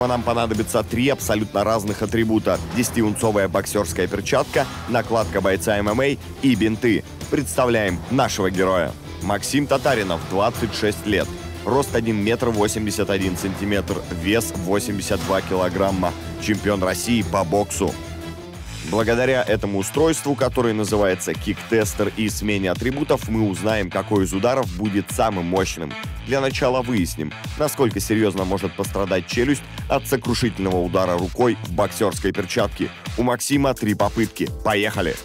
Нам понадобится 3 абсолютно разных атрибута: 10-унцовая боксерская перчатка, накладка бойца ММА и бинты. Представляем нашего героя. Максим Татаринов, 26 лет. Рост 1 метр 81 сантиметр, вес 82 килограмма. Чемпион России по боксу. Благодаря этому устройству, которое называется кик-тестер, и смене атрибутов, мы узнаем, какой из ударов будет самым мощным. Для начала выясним, насколько серьезно может пострадать челюсть от сокрушительного удара рукой в боксерской перчатке. У Максима 3 попытки. Поехали!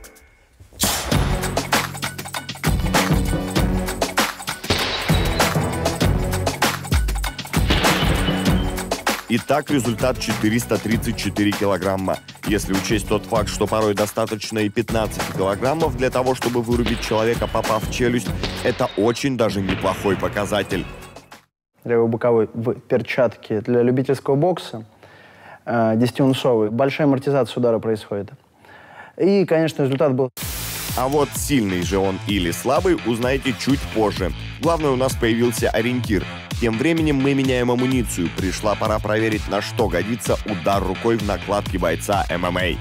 Итак, результат 434 килограмма. Если учесть тот факт, что порой достаточно и 15 килограммов для того, чтобы вырубить человека, попав в челюсть, это очень даже неплохой показатель. Левой боковой в перчатке для любительского бокса, 10-унцовый, большая амортизация удара происходит. И, конечно, результат был... А вот сильный же он или слабый, узнаете чуть позже. Главное, у нас появился ориентир. Тем временем мы меняем амуницию. Пришла пора проверить, на что годится удар рукой в накладке бойца ММА.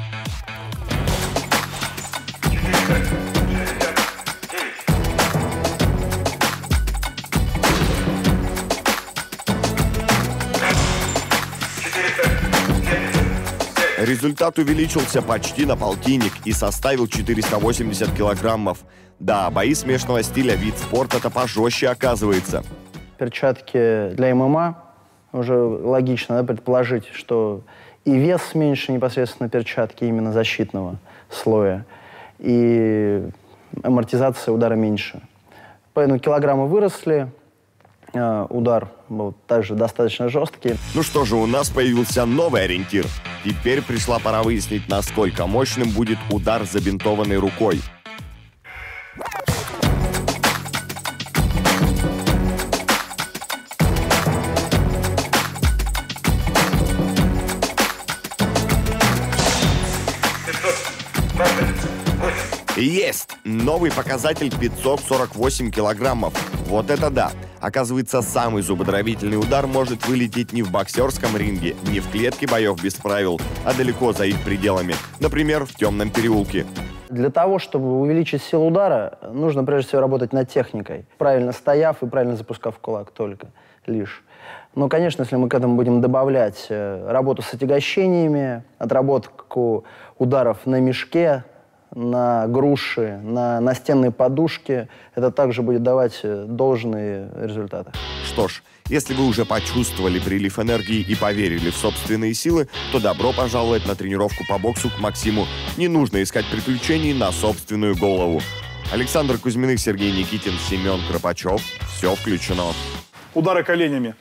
Результат увеличился почти на полтинник и составил 480 килограммов. Да, бои смешанного стиля, вид спорта-то пожестче оказывается. Перчатки для ММА, уже логично, да, предположить, что и вес меньше непосредственно перчатки именно защитного слоя, и амортизация удара меньше. Поэтому килограммы выросли, удар был также достаточно жесткий. Ну что же, у нас появился новый ориентир. Теперь пришла пора выяснить, насколько мощным будет удар забинтованной рукой. Есть! Новый показатель 548 килограммов. Вот это да! Оказывается, самый зубодробительный удар может вылететь не в боксерском ринге, не в клетке боев без правил, а далеко за их пределами. Например, в темном переулке. Для того, чтобы увеличить силу удара, нужно прежде всего работать над техникой. Правильно стояв и правильно запускав кулак только лишь. Но, конечно, если мы к этому будем добавлять работу с отягощениями, отработку ударов на мешке, на груши, на настенные подушки, это также будет давать должные результаты. Что ж, если вы уже почувствовали прилив энергии и поверили в собственные силы, то добро пожаловать на тренировку по боксу к Максиму. Не нужно искать приключений на собственную голову. Александр Кузьминых, Сергей Никитин, Семен Кропачев. Все включено. Удары коленями.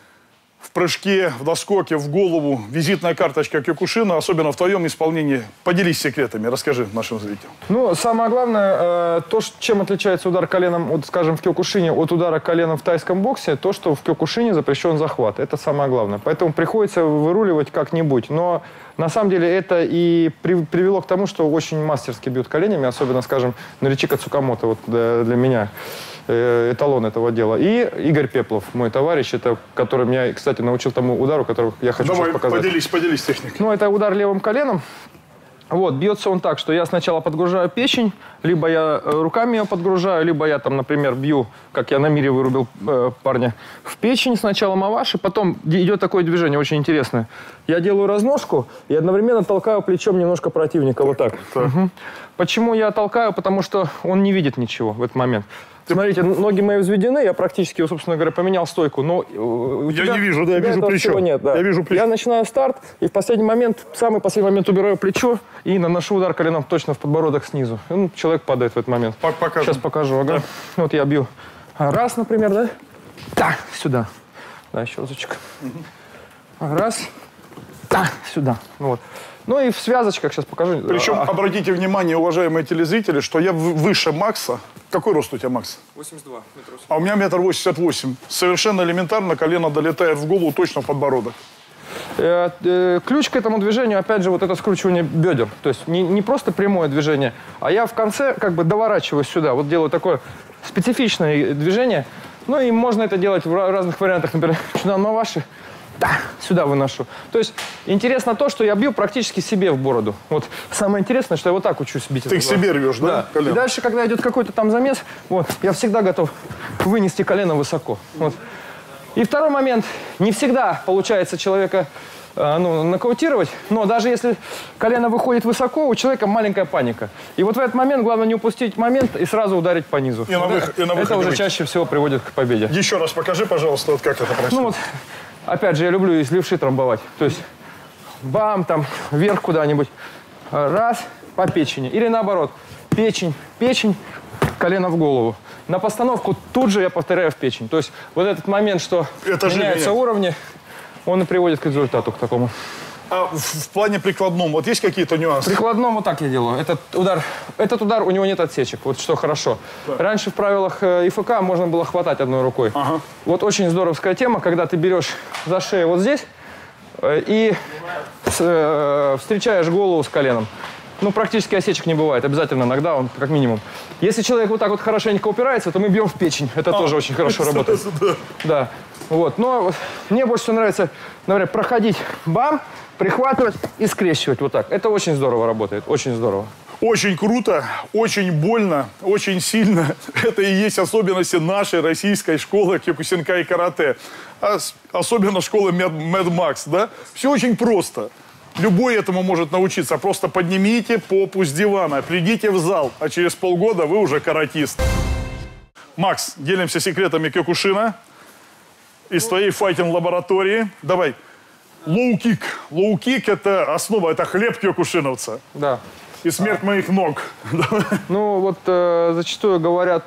В прыжке, в доскоке, в голову. Визитная карточка Кёкушина, особенно в твоем исполнении. Поделись секретами, расскажи нашим зрителям. Ну, самое главное, то, чем отличается удар коленом, вот, скажем, в Кёкушине от удара коленом в тайском боксе, то, что в Кёкушине запрещен захват. Это самое главное. Поэтому приходится выруливать как-нибудь. Но на самом деле это и привело к тому, что очень мастерски бьют коленями, особенно, скажем, Норичика Цукамото, вот для меня эталон этого дела. И Игорь Пеплов, мой товарищ, это, который меня, кстати, научил тому удару, который я хочу сейчас показать. Поделись техникой. Ну, это удар левым коленом. Вот, бьется он так, что я сначала подгружаю печень, либо я руками ее подгружаю, либо я там, например, бью, как я на мире вырубил парня, в печень сначала маваши, потом идет такое движение очень интересное. Я делаю разножку и одновременно толкаю плечом немножко противника, вот так. Угу. Почему я толкаю? Потому что он не видит ничего в этот момент. Смотрите, ноги мои взведены, я практически, собственно говоря, поменял стойку, но я не вижу, да, я вижу плечо. Нет, да. Я вижу плечо. Я начинаю старт, и в последний момент, в самый последний момент убираю плечо и наношу удар коленом точно в подбородок снизу. Ну, человек падает в этот момент. Покажем. Сейчас покажу, ага. Да. Вот я бью. Раз, например, да? Так, сюда. Да, еще разочек. Раз. Так, сюда. Вот. Ну и в связочках сейчас покажу. Причем, обратите внимание, уважаемые телезрители, что я выше Макса. Какой рост у тебя, Макс? 82 метра. А у меня 1,88 м. Совершенно элементарно колено долетает в голову точно в подбородок. Ключ к этому движению, опять же, вот это скручивание бедер. То есть не просто прямое движение, а я в конце как бы доворачиваюсь сюда. Вот делаю такое специфичное движение. Ну и можно это делать в разных вариантах. Например, чудан маваши. сюда выношу. То есть интересно то, что я бью практически себе в бороду. Вот самое интересное, что я вот так учусь бить. Ты к себе рвешь, да? И дальше, когда идет какой-то там замес, вот, я всегда готов вынести колено высоко. Вот. И второй момент. Не всегда получается человека нокаутировать, но даже если колено выходит высоко, у человека маленькая паника. И вот в этот момент главное не упустить момент и сразу ударить по низу. И на выход это уже чаще всего приводит к победе. Еще раз покажи, пожалуйста, вот как это происходит. Ну вот, опять же, я люблю из левши трамбовать. То есть бам, там, вверх куда-нибудь. Раз, по печени. Или наоборот, печень, колено в голову. На постановку тут же я повторяю в печень. То есть вот этот момент, что меняются уровни, он и приводит к результату, к такому. А в плане прикладном, вот есть какие-то нюансы? Прикладном вот так я делаю. Этот удар, у него нет отсечек, вот что хорошо. Так. Раньше в правилах ИФК можно было хватать одной рукой. Ага. Вот очень здоровская тема, когда ты берешь за шею вот здесь и встречаешь голову с коленом. Ну, практически осечек не бывает, обязательно нокдаун, как минимум. Если человек вот так вот хорошенько упирается, то мы бьем в печень. Это тоже очень хорошо работает. Да. Вот. Но мне больше всего нравится, например, проходить бам, прихватывать и скрещивать вот так. Это очень здорово работает, очень здорово. Очень круто, очень больно, очень сильно. Это и есть особенности нашей российской школы кёкусинкай карате. Особенно школы Mad Max, да? Все очень просто. Любой этому может научиться. Просто поднимите попу с дивана, придите в зал, а через полгода вы уже каратист. Макс, делимся секретами кёкушина из твоей файтинг-лаборатории. Давай. Лоу-кик. Лоу-кик – это основа, это хлеб кёкушиновца. Да. И смерть моих ног. Ну, вот зачастую говорят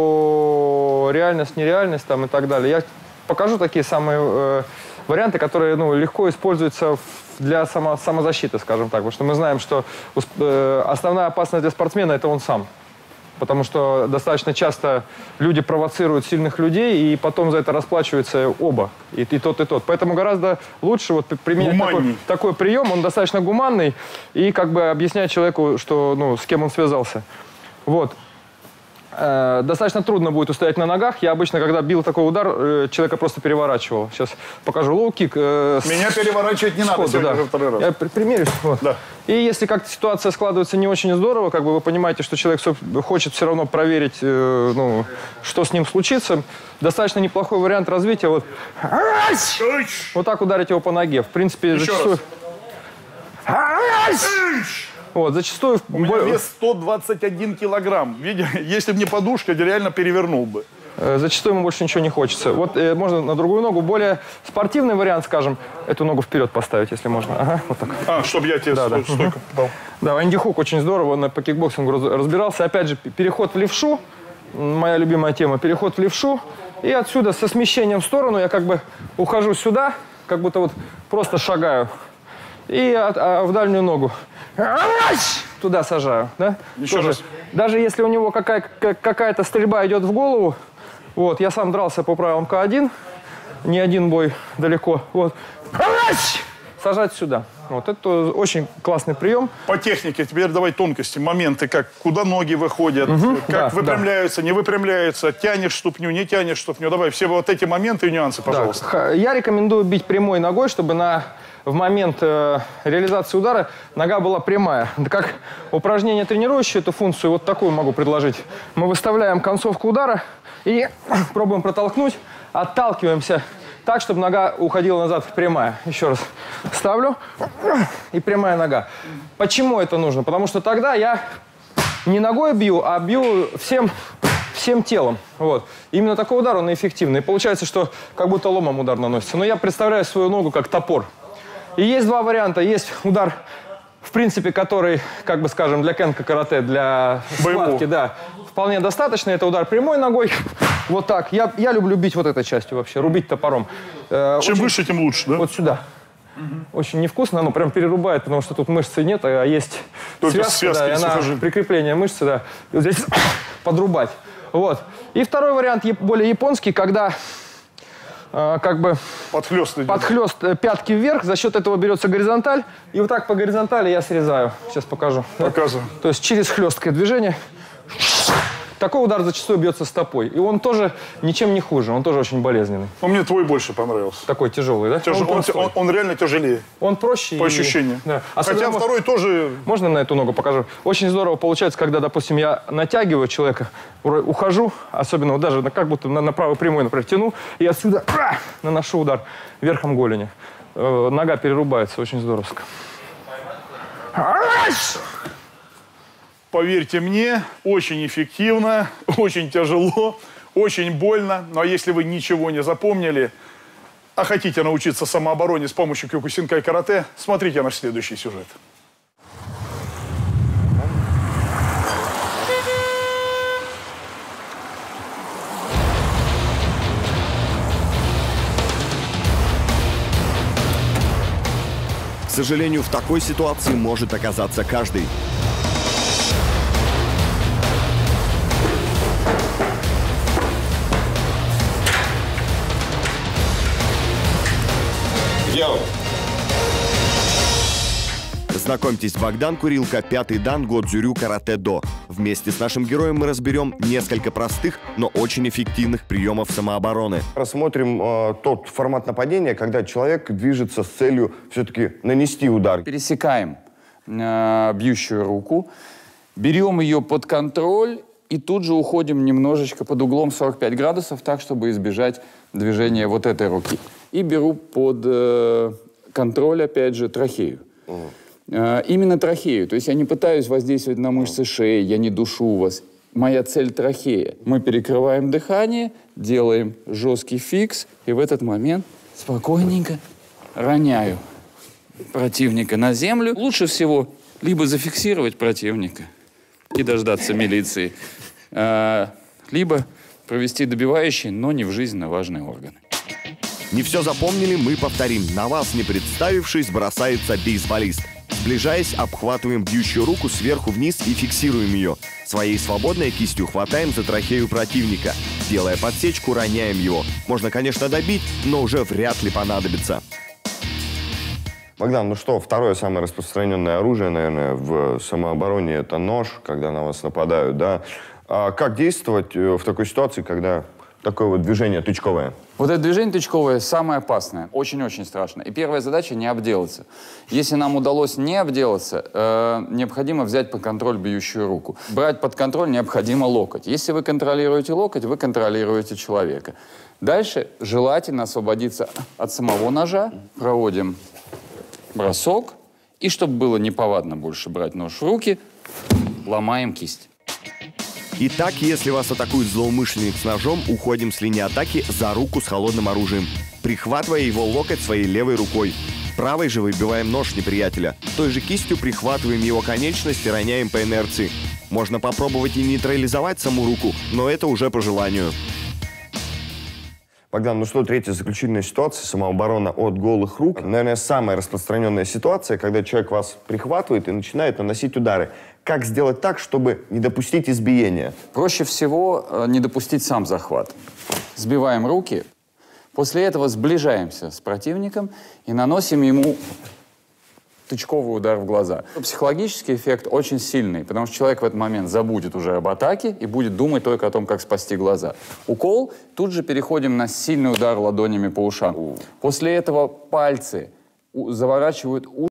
о реальность, нереальность там и так далее. Я покажу такие самые варианты, которые легко используются для самозащиты, скажем так. Потому что мы знаем, что основная опасность для спортсмена – это он сам. Потому что достаточно часто люди провоцируют сильных людей, и потом за это расплачиваются оба, и тот, и тот. Поэтому гораздо лучше вот применять такой прием, он достаточно гуманный, и как бы объяснять человеку, что, с кем он связался. Вот. Достаточно трудно будет устоять на ногах. Я обычно, когда бил такой удар, человека просто переворачивал. Сейчас покажу лоу-кик. Меня переворачивать не надо, сегодня уже второй раз. Я примерюсь. Вот. Да. И если как-то ситуация складывается не очень здорово, как бы вы понимаете, что человек хочет все равно проверить, что с ним случится, достаточно неплохой вариант развития. Вот так ударить его по ноге. В принципе, зачастую... Вот, зачастую... У меня вес 121 килограмм. Видите, если бы не подушка, я реально перевернул бы. Зачастую ему больше ничего не хочется. Вот можно на другую ногу. Более спортивный вариант, скажем, эту ногу вперед поставить, если можно. Ага, вот так. Чтобы я тебе стойко дал. Да, Энди Хук очень здорово, он по кикбоксингу разбирался. Опять же, переход в левшу, моя любимая тема, переход в левшу. И отсюда со смещением в сторону я как бы ухожу сюда, как будто вот просто шагаю. И в дальнюю ногу. Туда сажаю. Да? Еще раз. Даже если у него какая-то стрельба идет в голову, вот, я сам дрался по правилам К1, не один бой далеко, вот, сажать сюда. Вот, это очень классный прием. По технике, теперь давай тонкости, моменты, куда ноги выходят, как выпрямляются, не выпрямляются, тянешь ступню, не тянешь ступню. Давай все вот эти моменты и нюансы, пожалуйста. Да. Я рекомендую бить прямой ногой, чтобы в момент реализации удара нога была прямая. Как упражнение, тренирующее эту функцию, вот такую могу предложить. Мы выставляем концовку удара и пробуем протолкнуть, отталкиваемся так, чтобы нога уходила назад прямая. Еще раз ставлю, и прямая нога. Почему это нужно? Потому что тогда я не ногой бью, а бью всем телом. Вот. Именно такой удар, он эффективный. И получается, что как будто ломом удар наносится. Но я представляю свою ногу как топор. И есть два варианта. Есть удар, в принципе, который, как бы скажем, для кенка карате, для схватки, да, вполне достаточно. Это удар прямой ногой. Вот так. Я люблю бить вот этой частью вообще, рубить топором. Чем выше, тем лучше, да? Вот сюда. Очень невкусно, оно прям перерубает, потому что тут мышцы нет, а есть только связка, да, и она, прикрепление мышцы, да. И вот здесь подрубать. Вот. И второй вариант, более японский, когда... как бы подхлёст пятки вверх, за счет этого берется горизонталь, и вот так по горизонтали я срезаю. Сейчас покажу. Показываю. То есть через хлесткое движение такой удар зачастую бьется стопой. И он тоже ничем не хуже, он тоже очень болезненный. Но мне твой больше понравился. Такой тяжелый, да? Он реально тяжелее. Он проще. По ощущениям. Да. Хотя второй тоже... Можно на эту ногу покажу? Очень здорово получается, когда, допустим, я натягиваю человека, ухожу, особенно вот даже как будто на правую прямую, например, тяну, и отсюда наношу удар верхом голени. Нога перерубается, очень здорово. Поверьте мне, очень эффективно, очень тяжело, очень больно. Но если вы ничего не запомнили, а хотите научиться самообороне с помощью кёкусинкай карате, смотрите наш следующий сюжет. К сожалению, в такой ситуации может оказаться каждый. Знакомьтесь, Богдан Курилка, 5-й дан Годзюрю карате-до. Вместе с нашим героем мы разберем несколько простых, но очень эффективных приемов самообороны. Рассмотрим тот формат нападения, когда человек движется с целью все-таки нанести удар. Пересекаем бьющую руку, берем ее под контроль и тут же уходим немножечко под углом 45 градусов, так, чтобы избежать движения вот этой руки. И беру под контроль, опять же, трахею. Именно трахею. То есть я не пытаюсь воздействовать на мышцы шеи, я не душу вас. Моя цель трахея. Мы перекрываем дыхание, делаем жесткий фикс, и в этот момент спокойненько роняю противника на землю. Лучше всего либо зафиксировать противника и дождаться милиции, либо провести добивающий, но не в жизненно важные органы. Не все запомнили, мы повторим. На вас, не представившись, бросается бейсболист. Сближаясь, обхватываем бьющую руку сверху вниз и фиксируем ее. Своей свободной кистью хватаем за трахею противника. Делая подсечку, роняем его. Можно, конечно, добить, но уже вряд ли понадобится. Богдан, ну что, второе самое распространенное оружие, наверное, в самообороне – это нож, когда на вас нападают, да? А как действовать в такой ситуации, когда такое вот движение тычковое? Вот это движение тычковое самое опасное, очень-очень страшно. И первая задача – не обделаться. Если нам удалось не обделаться, необходимо взять под контроль бьющую руку. Брать под контроль необходимо локоть. Если вы контролируете локоть, вы контролируете человека. Дальше желательно освободиться от самого ножа. Проводим бросок. И чтобы было неповадно больше брать нож в руки, ломаем кисть. Итак, если вас атакует злоумышленник с ножом, уходим с линии атаки за руку с холодным оружием, прихватывая его локоть своей левой рукой. Правой же выбиваем нож неприятеля. Той же кистью прихватываем его конечность и роняем по инерции. Можно попробовать и нейтрализовать саму руку, но это уже по желанию. Богдан, ну что, третья заключительная ситуация, самооборона от голых рук. Наверное, самая распространенная ситуация, когда человек вас прихватывает и начинает наносить удары. Как сделать так, чтобы не допустить избиения? Проще всего не допустить сам захват. Сбиваем руки, после этого сближаемся с противником и наносим ему тычковый удар в глаза. Психологический эффект очень сильный, потому что человек в этот момент забудет уже об атаке и будет думать только о том, как спасти глаза. Укол, тут же переходим на сильный удар ладонями по ушам. После этого пальцы заворачивают уши.